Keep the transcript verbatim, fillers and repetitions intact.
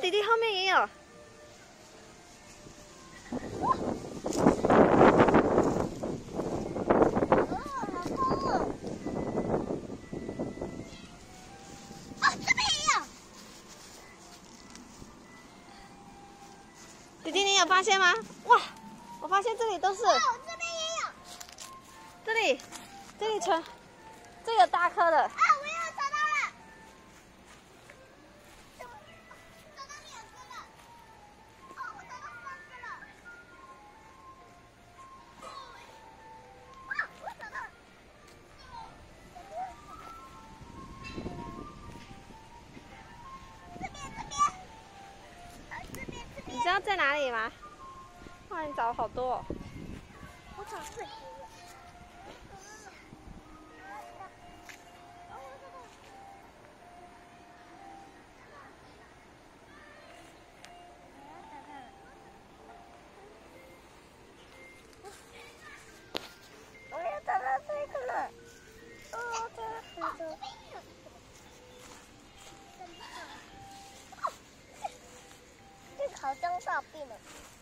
弟弟后面也有。弟弟，你有发现吗？哇，我发现这里都是。哦， 这边也有。 这里，这里全，这个大颗的。 啊，我又找到了。找到两个了。哦，我找到三个了。啊，我找到了。这边，这边。啊，这边，这边。 你知道在哪里吗？哇，你找了好多哦。 我找这里。我又找到这个了。哦，这个很多。这个好像大便了。